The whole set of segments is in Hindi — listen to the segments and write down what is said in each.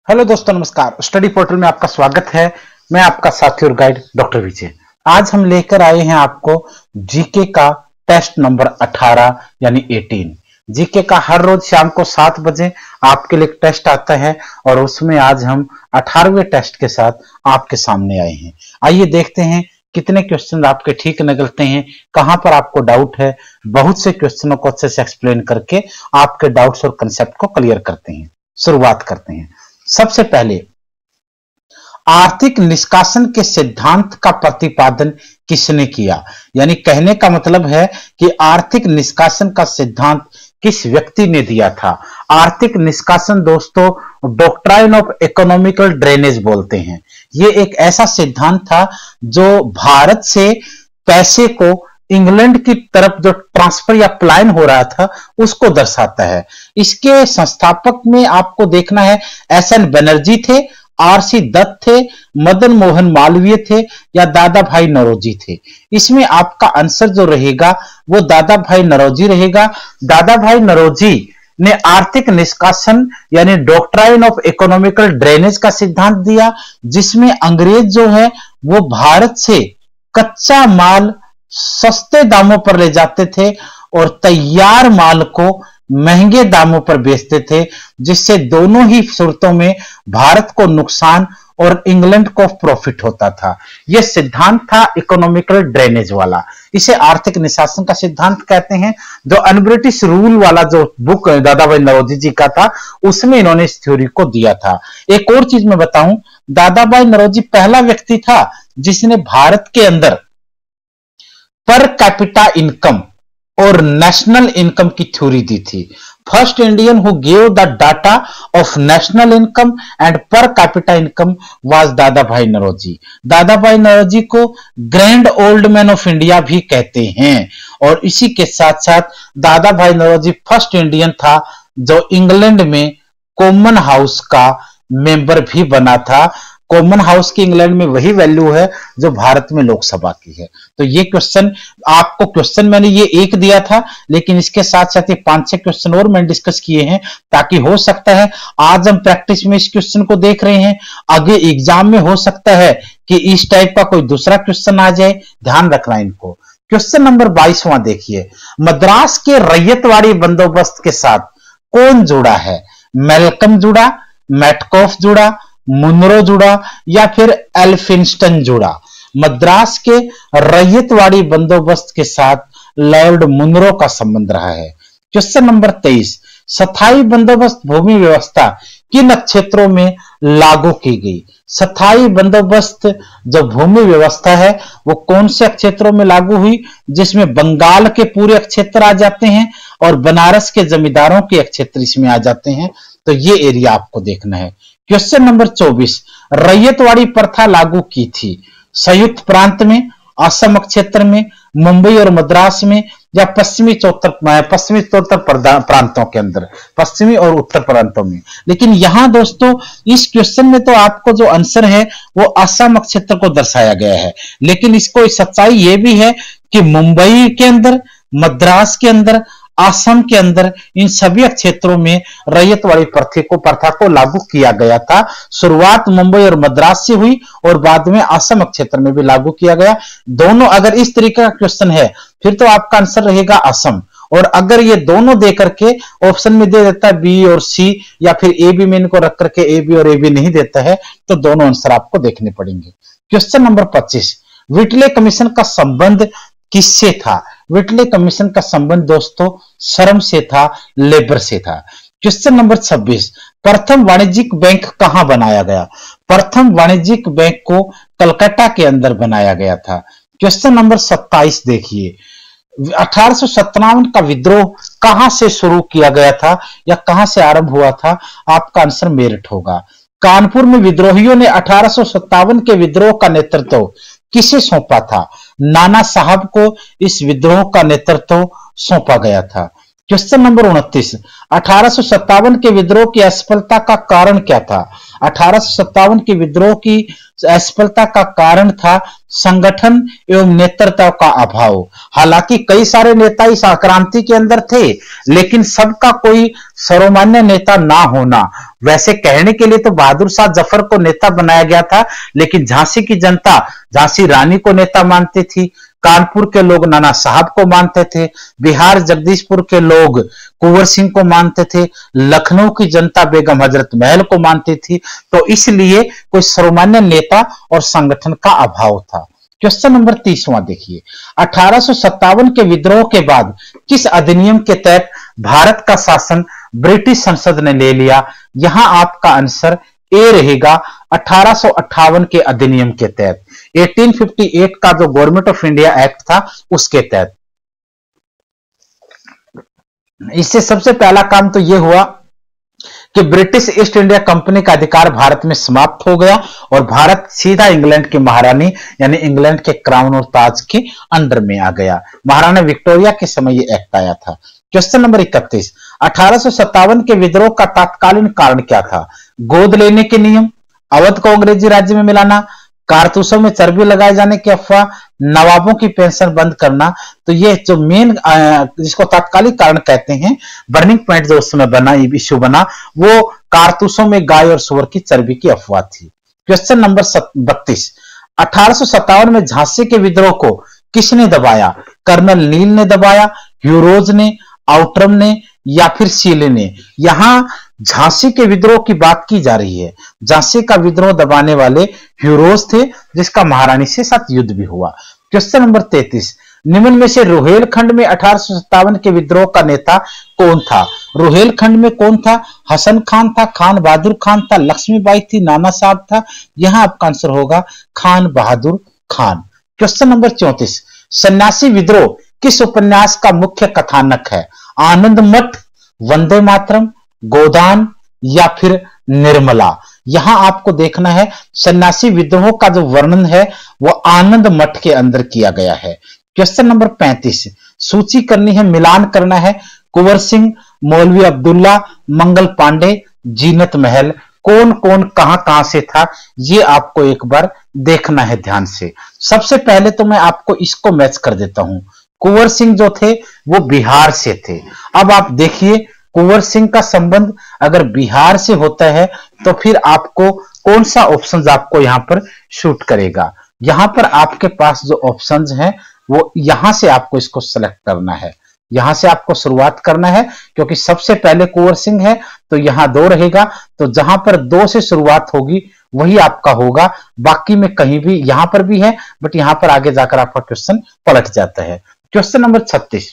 हेलो दोस्तों, नमस्कार। स्टडी पोर्टल में आपका स्वागत है। मैं आपका साथी और गाइड डॉक्टर विजय। आज हम लेकर आए हैं आपको जीके का टेस्ट नंबर 18 यानी 18। जीके का हर रोज शाम को 7 बजे आपके लिए टेस्ट आता है और उसमें आज हम 18वें टेस्ट के साथ आपके सामने आए हैं। आइए देखते हैं कितने क्वेश्चन आपके ठीक निकलते हैं, कहां पर आपको डाउट है। बहुत से क्वेश्चनों को अच्छे से एक्सप्लेन करके आपके डाउट्स और कंसेप्ट को क्लियर करते हैं। शुरुआत करते हैं। सबसे पहले, आर्थिक निष्कासन के सिद्धांत का प्रतिपादन किसने किया? यानी कहने का मतलब है कि आर्थिक निष्कासन का सिद्धांत किस व्यक्ति ने दिया था। आर्थिक निष्कासन दोस्तों डॉक्ट्राइन ऑफ इकोनॉमिकल ड्रेनेज बोलते हैं। यह एक ऐसा सिद्धांत था जो भारत से पैसे को इंग्लैंड की तरफ जो ट्रांसफर या प्लायन हो रहा था उसको दर्शाता है। इसके संस्थापक में आपको देखना है एस.एन. बनर्जी थे, आर.सी. दत्त थे, मदन मोहन मालवीय थे या दादा भाई नौरोजी थे। इसमें आपका आंसर जो रहेगा वो दादा भाई नौरोजी रहेगा। दादा भाई नौरोजी ने आर्थिक निष्कासन यानी डॉक्ट्राइन ऑफ इकोनॉमिकल ड्रेनेज का सिद्धांत दिया, जिसमें अंग्रेज जो है वो भारत से कच्चा माल सस्ते दामों पर ले जाते थे और तैयार माल को महंगे दामों पर बेचते थे, जिससे दोनों ही सूरतों में भारत को नुकसान और इंग्लैंड को प्रॉफिट होता था। यह सिद्धांत था इकोनॉमिकल ड्रेनेज वाला। इसे आर्थिक निष्कासन का सिद्धांत कहते हैं। जो अनब्रिटिश रूल वाला जो बुक दादा भाई नौरोजी जी का था उसमें इन्होंने इस थ्योरी को दिया था। एक और चीज मैं बताऊं, दादा भाई नौरोजी पहला व्यक्ति था जिसने भारत के अंदर पर कैपिटा इनकम और नेशनल इनकम की थ्योरी दी थी। First Indian who gave the data of national income and per capita income was Dadabhai Naoroji. Dadabhai Naoroji को grand old man of India भी कहते हैं। और इसी के साथ साथ दादा भाई नौरोजी फर्स्ट इंडियन था जो इंग्लैंड में कॉमन हाउस का मेंबर भी बना था। कॉमन हाउस की इंग्लैंड में वही वैल्यू है जो भारत में लोकसभा की है। तो ये क्वेश्चन मैंने ये एक दिया था, लेकिन इसके साथ साथ ये 5-6 क्वेश्चन और मैंने डिस्कस किए हैं, ताकि हो सकता है आज हम प्रैक्टिस में इस क्वेश्चन को देख रहे हैं, आगे एग्जाम में हो सकता है कि इस टाइप का कोई दूसरा क्वेश्चन आ जाए। ध्यान रखना इनको। क्वेश्चन नंबर 22वां देखिए, मद्रास के रैयतवाड़ी बंदोबस्त के साथ कौन जुड़ा है? मेलकम जुड़ा, मैटकॉफ जुड़ा, मुनरो जुड़ा या फिर एल्फिंस्टन जुड़ा? मद्रास के रैयतवाड़ी बंदोबस्त के साथ लॉर्ड मुनरो का संबंध रहा है। क्वेश्चन नंबर 23, स्थायी बंदोबस्त भूमि व्यवस्था किन क्षेत्रों में लागू की गई? स्थायी बंदोबस्त जो भूमि व्यवस्था है वो कौन से क्षेत्रों में लागू हुई? जिसमें बंगाल के पूरे क्षेत्र आ जाते हैं और बनारस के जमींदारों के क्षेत्र इसमें आ जाते हैं। तो ये एरिया आपको देखना है। क्वेश्चन नंबर 24, रैयतवाड़ी प्रथा लागू की थी संयुक्त प्रांत में, असम क्षेत्र में, मुंबई और मद्रास में या पश्चिमी उत्तर प्रांतों के अंदर, पश्चिमी और उत्तर प्रांतों में? लेकिन यहां दोस्तों इस क्वेश्चन में तो आपको जो आंसर है वो असम क्षेत्र को दर्शाया गया है, लेकिन इसको सच्चाई ये भी है कि मुंबई के अंदर, मद्रास के अंदर, असम के अंदर इन सभी क्षेत्रों में रैयतवाड़ी प्रथा को लागू किया गया था। शुरुआत मुंबई और मद्रास से हुई और बाद में असम क्षेत्र में भी लागू किया गया। दोनों अगर इस तरीके का क्वेश्चन है फिर तो आपका आंसर रहेगा असम। और अगर ये दोनों दे करके ऑप्शन में दे देता है बी और सी या फिर ए बी में इनको रख करके ए बी और ए बी नहीं देता है तो दोनों आंसर आपको देखने पड़ेंगे। क्वेश्चन नंबर 25, विटले कमीशन का संबंध किससे था? विटले कमीशन का संबंध दोस्तों श्रम से था, लेबर से था। क्वेश्चन नंबर 26, प्रथम वाणिज्यिक बैंक कहां बनाया गया? प्रथम वाणिज्यिक बैंक को कलकत्ता के अंदर बनाया गया था। क्वेश्चन नंबर 27 देखिए, 1857 का विद्रोह कहां से शुरू किया गया था या कहां से आरंभ हुआ था? आपका आंसर मेरठ होगा। कानपुर में विद्रोहियों ने 1857 के विद्रोह का नेतृत्व किसे सौंपा था? नाना साहब को इस विद्रोह का नेतृत्व सौंपा गया था। क्वेश्चन नंबर 29, 1857 के विद्रोह की असफलता का कारण क्या था? 1857 के विद्रोह की असफलता का कारण था संगठन एवं नेतृत्व का अभाव। हालांकि कई सारे नेता इस क्रांति के अंदर थे, लेकिन सबका कोई सर्वमान्य नेता ना होना। वैसे कहने के लिए तो बहादुर शाह जफर को नेता बनाया गया था, लेकिन झांसी की जनता झांसी रानी को नेता मानती थी, कानपुर के लोग नाना साहब को मानते थे, बिहार जगदीशपुर के लोग कुंवर सिंह को मानते थे, लखनऊ की जनता बेगम हजरत महल को मानती थी। तो इसलिए कोई सर्वमान्य नेता और संगठन का अभाव था। क्वेश्चन नंबर 30वां देखिए, 1857 के विद्रोह के बाद किस अधिनियम के तहत भारत का शासन ब्रिटिश संसद ने ले लिया? यहां आपका आंसर ए रहेगा, 1858 के अधिनियम के तहत, 1858 का जो गवर्नमेंट ऑफ इंडिया एक्ट था उसके तहत। इससे सबसे पहला काम तो यह हुआ कि ब्रिटिश ईस्ट इंडिया कंपनी का अधिकार भारत में समाप्त हो गया और भारत सीधा इंग्लैंड की महारानी यानी इंग्लैंड के क्राउन और ताज के अंडर में आ गया। महारानी विक्टोरिया के समय यह एक्ट आया था। क्वेश्चन नंबर 31, 1857 के विद्रोह का तत्कालीन कारण क्या था? गोद लेने के नियम, अवध को अंग्रेजी राज्य में मिलाना, कारतूसों में चर्बी लगाए जाने की अफवाह, नवाबों की पेंशन बंद करना। तो ये जो मेन जिसको तात्कालिक कारण कहते हैं, बर्निंग पॉइंट जो उस समय बना, इश्यू बना, वो कारतूसों में गाय और सुअर की चर्बी की अफवाह थी। क्वेश्चन नंबर 32, 1857 में झांसी के विद्रोह को किसने दबाया? कर्नल नील ने दबाया, ह्यूरोज ने, आउटरम ने या फिर सीले ने? यहां झांसी के विद्रोह की बात की जा रही है। झांसी का विद्रोह दबाने वाले ह्यूरोज थे, जिसका महारानी से साथ युद्ध भी हुआ। क्वेश्चन नंबर 33, निम्न में से रुहेलखंड में 1857 के विद्रोह का नेता कौन था? रुहेलखंड में कौन था? हसन खान था, खान बहादुर खान था, लक्ष्मीबाई थी, नाना साहब था? यहां आपका आंसर होगा खान बहादुर खान। क्वेश्चन नंबर 34, सन्यासी विद्रोह किस उपन्यास का मुख्य कथानक है? आनंद मठ, वंदे मातरम, गोदान या फिर निर्मला? यहां आपको देखना है सन्यासी विद्रोह का जो वर्णन है वो आनंद मठ के अंदर किया गया है। क्वेश्चन नंबर 35, सूची करनी है, मिलान करना है। कुंवर सिंह, मौलवी अब्दुल्ला, मंगल पांडे, जीनत महल, कौन कौन कहां कहां से था, ये आपको एक बार देखना है ध्यान से। सबसे पहले तो मैं आपको इसको मैच कर देता हूं। कुंवर सिंह जो थे वो बिहार से थे। अब आप देखिए, कुंवर सिंह का संबंध अगर बिहार से होता है तो फिर आपको कौन सा ऑप्शन आपको यहां पर शूट करेगा? यहां पर आपके पास जो ऑप्शंस हैं वो यहां से आपको इसको सेलेक्ट करना है, यहां से आपको शुरुआत करना है, क्योंकि सबसे पहले कुंवर सिंह है तो यहां 2 रहेगा। तो जहां पर 2 से शुरुआत होगी वही आपका होगा, बाकी में कहीं भी, यहां पर भी है बट यहां पर आगे जाकर आपका क्वेश्चन पलट जाता है। Question number 36,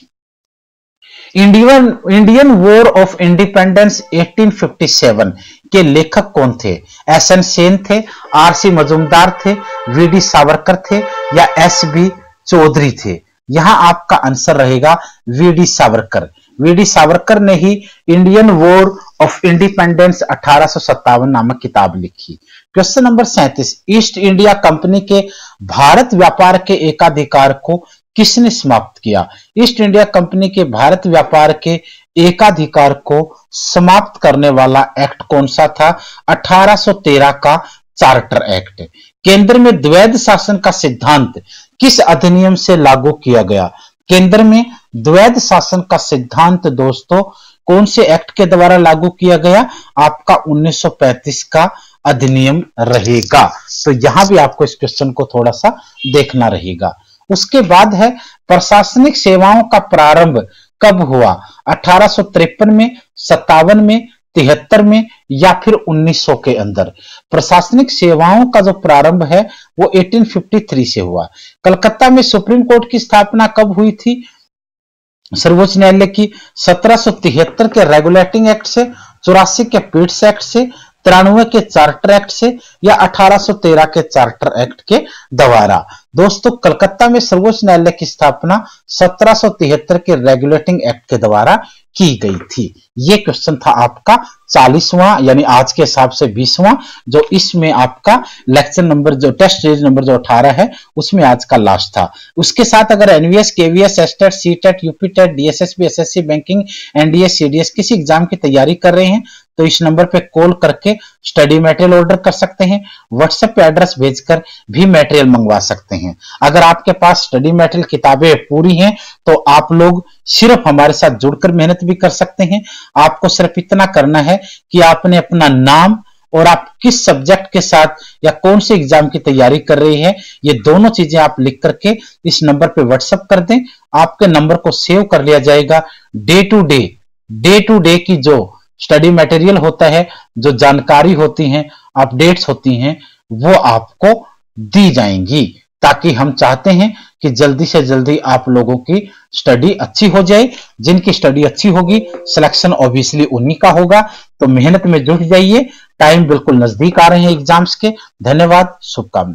Indian war of independence 1857 के लेखक कौन थे? एस एन सेन थे, आर सी मजूमदार थे, वी डी सावरकर थे या एस बी चौधरी थे? यहां आपका आंसर रहेगा V D Savarkar. V D Savarkar ने ही इंडियन वॉर ऑफ इंडिपेंडेंस 1857 नामक किताब लिखी। Question number 37, East India Company के भारत व्यापार के एकाधिकार को किसने समाप्त किया? ईस्ट इंडिया कंपनी के भारत व्यापार के एकाधिकार को समाप्त करने वाला एक्ट कौन सा था? 1813 का चार्टर एक्ट। केंद्र में द्वैध शासन का सिद्धांत किस अधिनियम से लागू किया गया? केंद्र में द्वैध शासन का सिद्धांत दोस्तों कौन से एक्ट के द्वारा लागू किया गया? आपका 1935 का अधिनियम रहेगा। तो यहां भी आपको इस क्वेश्चन को थोड़ा सा देखना रहेगा। उसके बाद है प्रशासनिक सेवाओं का प्रारंभ कब हुआ? 1853 में, 57 में, 73 में या फिर 1900 के अंदर? प्रशासनिक सेवाओं का जो प्रारंभ है वो 1853 से हुआ। कलकत्ता में सुप्रीम कोर्ट की स्थापना कब हुई थी? सर्वोच्च न्यायालय की 1773 के रेगुलेटिंग एक्ट से, 84 के पिट्स एक्ट से, 93 के चार्टर एक्ट से या 1813 के चार्टर एक्ट के द्वारा? दोस्तों कलकत्ता में सर्वोच्च न्यायालय की स्थापना 1773 के रेगुलेटिंग एक्ट के द्वारा की गई थी। यह क्वेश्चन था आपका 40वां यानी आज के हिसाब से 20वां, जो इसमें आपका लेक्चर नंबर जो टेस्ट सीरीज नंबर जो 18 है उसमें आज का लास्ट था। उसके साथ अगर NVS, KVS, STET, CTET, UPTET, DSSSB, SSC, banking, NDA, CDS किसी एग्जाम की तैयारी कर रहे हैं तो इस नंबर पे कॉल करके स्टडी मटेरियल ऑर्डर कर सकते हैं। व्हाट्सएप पे एड्रेस भेजकर भी मटेरियल मंगवा सकते हैं। अगर आपके पास स्टडी मटेरियल किताबें पूरी हैं तो आप लोग सिर्फ हमारे साथ जुड़कर मेहनत भी कर सकते हैं। आपको सिर्फ इतना करना है कि आपने अपना नाम और आप किस सब्जेक्ट के साथ या कौन से एग्जाम की तैयारी कर रही है, ये दोनों चीजें आप लिख करके इस नंबर पे व्हाट्सएप कर दें। आपके नंबर को सेव कर लिया जाएगा। डे टू डे की जो स्टडी मटेरियल होता है, जो जानकारी होती है, अपडेट्स होती हैं, वो आपको दी जाएंगी, ताकि हम चाहते हैं कि जल्दी से जल्दी आप लोगों की स्टडी अच्छी हो जाए। जिनकी स्टडी अच्छी होगी सिलेक्शन ऑब्वियसली उन्हीं का होगा। तो मेहनत में जुट जाइए, टाइम बिल्कुल नजदीक आ रहे हैं एग्जाम्स के। धन्यवाद, शुभकामनाएं।